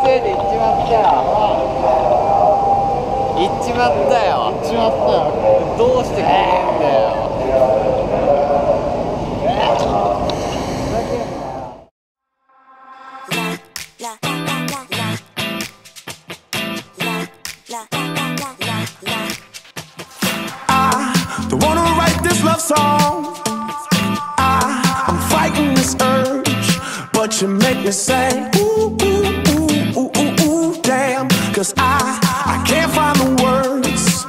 せいで行っちまったよ。行っちまったよ。 行っちまったよ。 どうしてくれねえんだよ。 I don't wanna write this love song. I'm fighting this urge, but you make me say ooh, ooh, ooh, ooh, ooh, ooh, damn. Cause I can't find the words.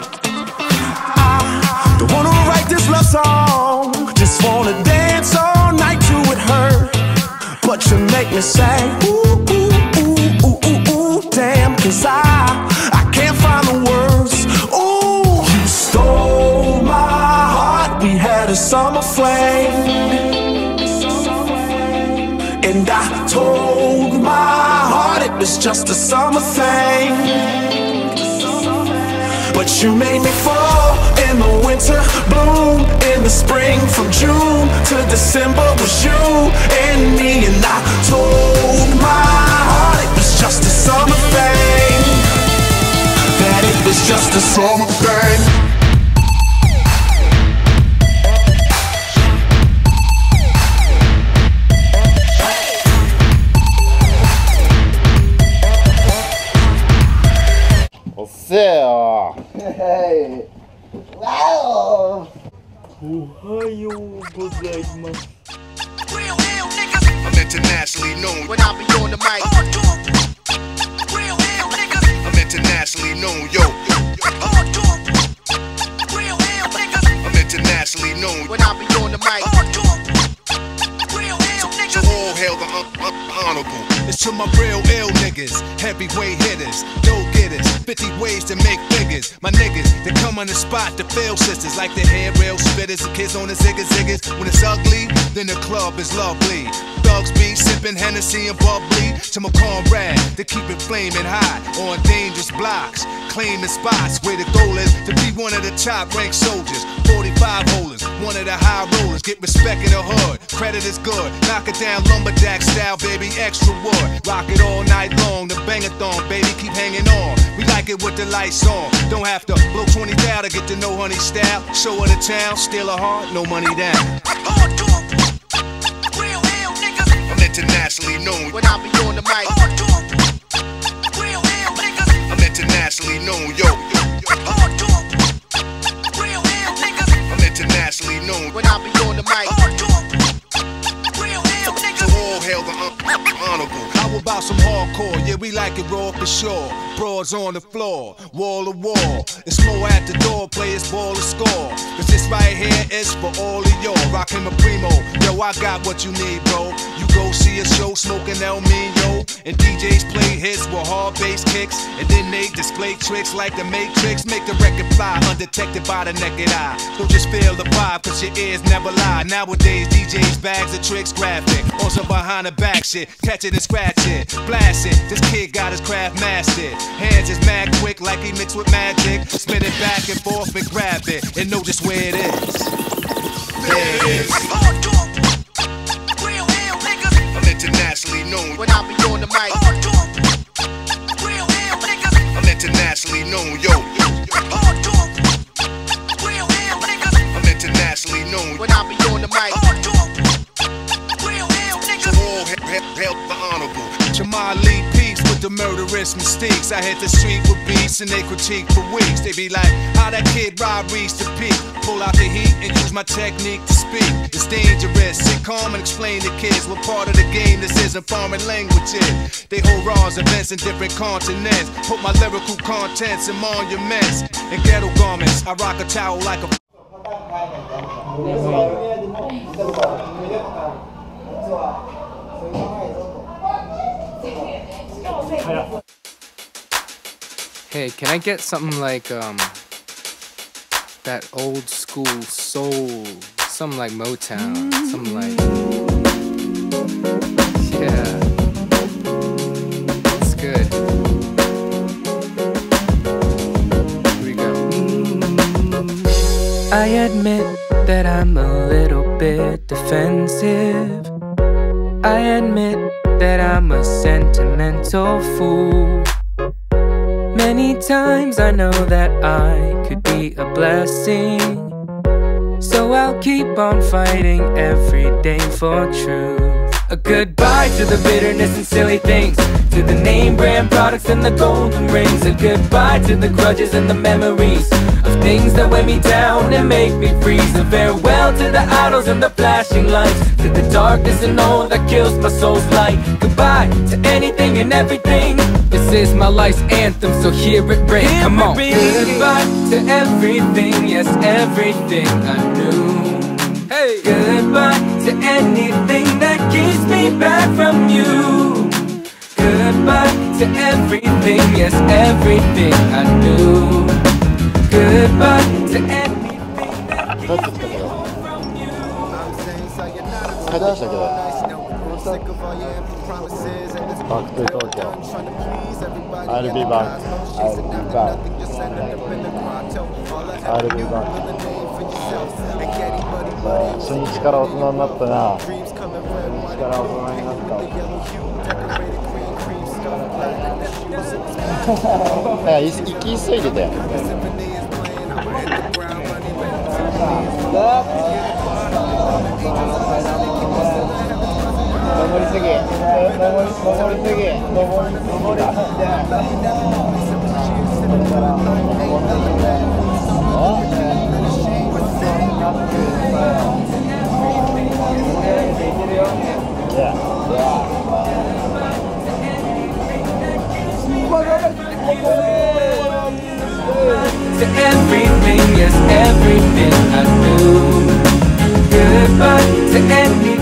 I don't wanna write this love song, just wanna dance all night to it hurt. But you make me say ooh, ooh, ooh, ooh, ooh, ooh, damn. Cause I can't find the words. Ooh, you stole my heart, we had a summer flame. And I told my heart it was just a summer thing. But you made me fall in the winter, bloom in the spring. From June to December was you and me. And I told my heart it was just a summer thing, that it was just a summer thing. Wow. おはようございます。 I'm internationally known when I be on the mic. I'm internationally known, yo. I'm internationally known when I be on the mic. So all hail the honorable. It's to my real ill niggas, heavyweight hitters, go-getters, 50 ways to make figures. My niggas, they come on the spot to fail sisters, like the hair rail spitters and kids on the ziggas. When it's ugly, then the club is lovely. Thugs be sipping Hennessy and bubbly. To my comrade, they keep it flaming hot on dangerous blocks, claiming spots where the goal is to be one of the top-ranked soldiers. 45 holders, one of the high rollers, get respect in the hood. Credit is good, knock it down lumberjack style, baby, extra wood. Rock it all night long, the bang-a-thon, baby, keep hanging on. We like it with the lights on. Don't have to blow 20 down to get to know honey style. Show her the town, steal her heart, no money down. I'm internationally known when I be on the mic. I'm internationally known, yo. I'm internationally known when I be on the mic. So all hail the honorable. How about some hardcore? Yeah, we like it raw for sure. Broads on the floor, wall to wall. It's more at the door, players ball to score. Cause this right here is for all of y'all. Rockin' my primo, yo, I got what you need, bro. You go see a show smoking El Mino, and DJs play hits with hard bass kicks, and then they display tricks like the Matrix. Make the record fly undetected by the naked eye. Don't just feel the vibe, cause your ears never lie. Nowadays, DJs bags of tricks graphic, on some behind the back shit. Catch it and scratch it, blast it. This kid got his craft mastered. Hands is mad quick like he mixed with magic. Spin it back and forth and grab it, and know just where it is. There it is. I'm internationally known when I be on the mic. I'm internationally known, yo. I'm internationally known when I be on the mic. So all hail the honorable. Jamal Lee peeps with the murderous mistakes. I hit the street with beats and they critique for weeks. They be like, how that kid Rob reached the peak. Pull out the heat and use my technique to speak. It's dangerous, sit calm and explain to kids what part of the game this isn't foreign languages. They hold raws, events in different continents. Put my lyrical contents in monuments and ghetto garments. I rock a towel like a Hey, can I get something like that old school soul, something like Motown, something like, yeah, it's good. Here we go. I admit that I'm a little bit defensive. I admit that I'm a sentimental fool. Many times I know that I could be a blessing, so I'll keep on fighting every day for truth. A goodbye to the bitterness and silly things, to the name brand products and the golden rings. A goodbye to the grudges and the memories of things that weigh me down and make me freeze. A farewell to the idols and the flashing lights, to the darkness and all that kills my soul's light. Goodbye to anything and everything. This is my life's anthem, so hear it ring. Come on. Goodbye to everything, yes, everything I knew. Hey. Goodbye to anything that keeps me back from you. Goodbye to everything, yes, everything I knew. Goodbye to anything that keeps me back from you. 帰ってましたけど。バックトゥ東京。I'll be back. I'll be back. I'll be back. 初日から大人になったな。初日から大人になった。行き急いでたよ。登りすぎ。 To everything, yes, everything I knew. Goodbye to anything.